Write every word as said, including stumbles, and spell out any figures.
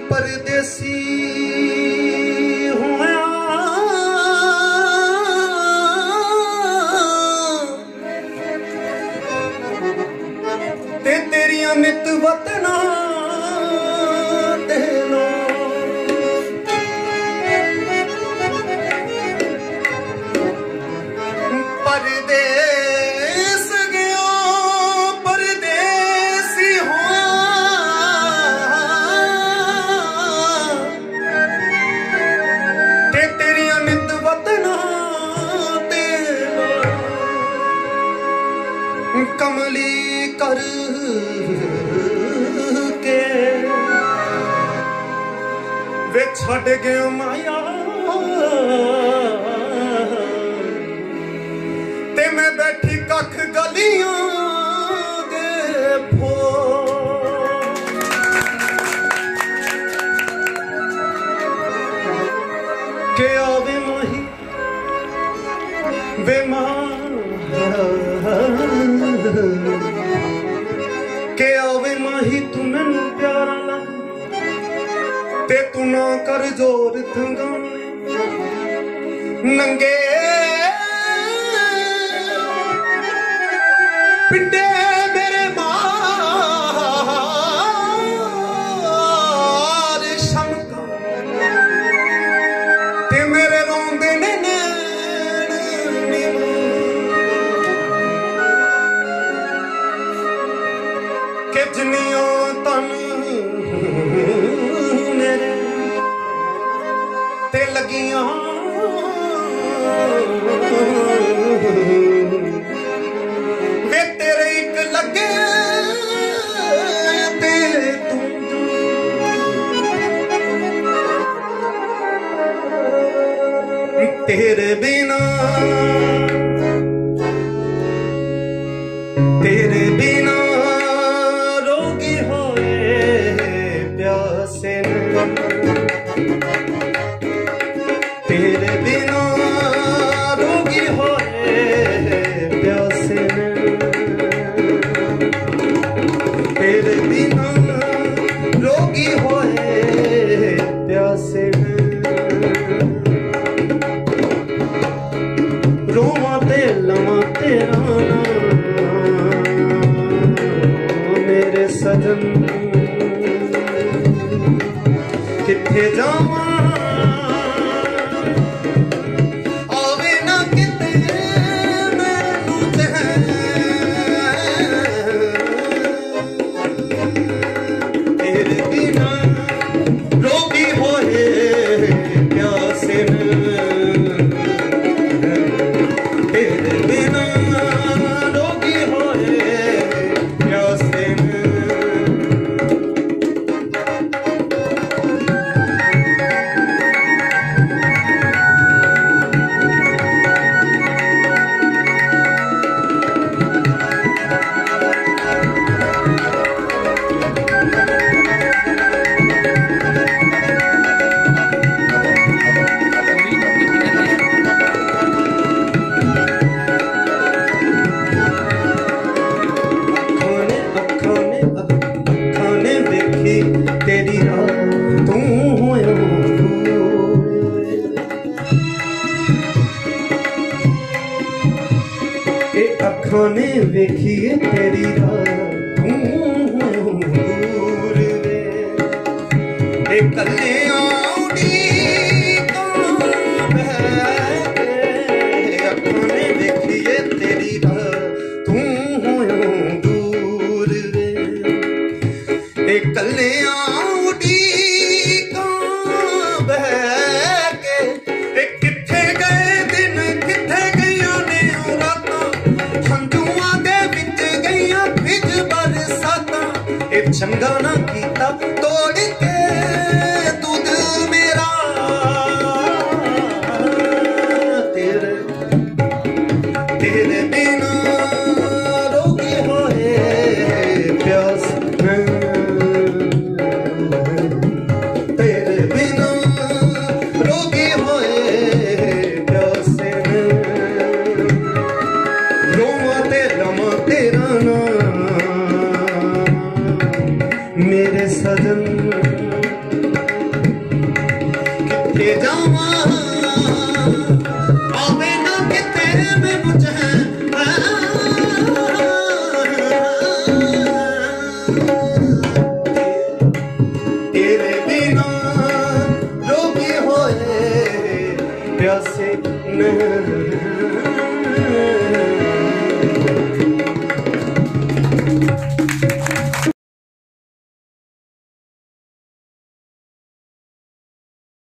परदेसी होया ते तेरिया नित वतना देना परदेस गयो परदेसी होया ते तेरिया नित वतना देना कमली कर के वे छड़ गए माया ते मैं बैठी कख गलियां दे फो के आवे माही वे मां के आवे माही तू मैनू प्यारा लग ते तू ना कर जोर थंगाने नंगे पिंडे मेरे मार शमका ते मेरे रोंदे ने नैन के जनियों तन मेरे ते लगियां वे तेरे एक लगे ते तू तेरे बिना तेरे बिना रोगी होए प्यासे तेरे बिना रोगी होए प्यासे तेरे बिना रोगी होए प्यासे रोवा ते लवा तेरा मेरे सजन किथे जावा आवे ना किते मैनू चैन तेरे बिना रोगी होए प्यासे तेरे बिना रोगी होए प्यासे तेरी राह तू होया ए अखां ने वेखिए तेरी राह तू होया दूर वे ए कल्ले आउडी अखां ने वेखिए तेरी राह तू होया दूर वे ए कल्ले चंगा ना कीता तोड़ के दूध मेरा तेरे तेरे बिना रोगी होए प्यास तेरे बिना रोगी होए प्यासे रोवा ते रमा तेरा ना मेरे के जावा आवे ना किते मैनू चैन तेरे बिना रोगी होए प्यासे नहीं